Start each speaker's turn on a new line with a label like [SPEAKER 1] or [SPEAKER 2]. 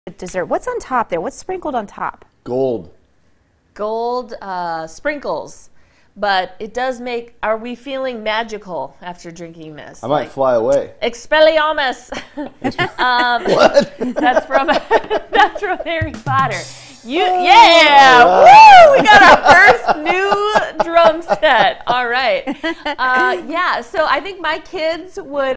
[SPEAKER 1] dessert. What's on top there? What's sprinkled on top?
[SPEAKER 2] Gold.
[SPEAKER 3] Gold sprinkles. But it does make, are we feeling magical after drinking this?
[SPEAKER 2] I might fly away.
[SPEAKER 3] Expelliarmus.
[SPEAKER 2] What?
[SPEAKER 3] That's from Harry Potter. Yeah! Woo! We got our first new drum set. All right. Yeah, so I think my kids would